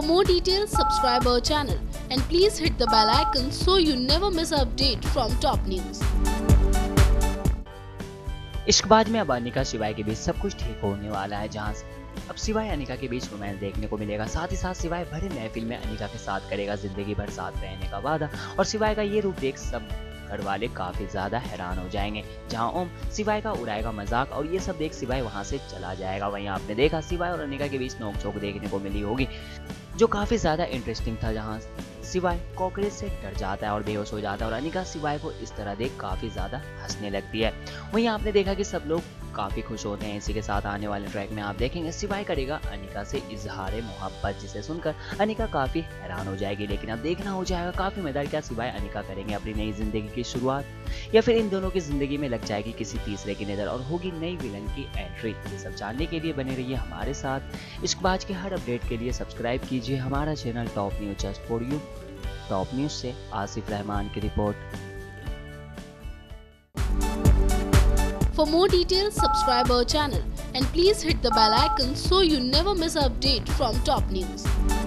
For more details, subscribe our channel and please hit the bell icon so you never miss an update from top news. Ishqbaaz में अब अनिका शिवाय के बीच सब कुछ ठीक होने वाला है, जहां अब शिवाय अनिका के बीच रोमांस देखने को मिलेगा। साथ ही साथ शिवाय भरे महफिल में अनिका के साथ करेगा जिंदगी भर साथ रहने का वादा, और शिवाय का ये रूप देख सब घर वाले काफी ज्यादा हैरान हो जाएंगे। जहां ओम शिवाय का उड़ाएगा मजाक और ये सब देख शिवाय वहां से चला जाएगा। वहीं आपने देखा शिवाय और अनिका के बीच नोकझोंक देखने को मिली होगी, जो काफी ज्यादा इंटरेस्टिंग था, जहां शिवाय कॉकरोच से डर जाता है और बेहोश हो जाता है और अनिका शिवाय को इस तरह देख काफी ज्यादा हंसने लगती है। वहीं आपने देखा कि सब लोग काफी खुश होते हैं। इसी के साथ आने वाले ट्रैक में आप देखेंगे शिवाय करेगा अनिका से इजहार मोहब्बत, जिसे सुनकर अनिका काफी हैरान हो जाएगी। लेकिन अब देखना हो जाएगा काफी मजेदार, क्या शिवाय अनिका करेंगे अपनी नई जिंदगी की शुरुआत या फिर इन दोनों की जिंदगी में लग जाएगी किसी तीसरे की नजर और होगी नई विलन की एंट्री। ये सब जानने के लिए बने रहिए हमारे साथ। इश्कबाज के हर अपडेट के लिए सब्सक्राइब कीजिए हमारा channel top news just for you. Top news से आसिफ रहमान की रिपोर्ट। For more details, subscribe our channel and please hit the bell icon so you never miss an update from top news.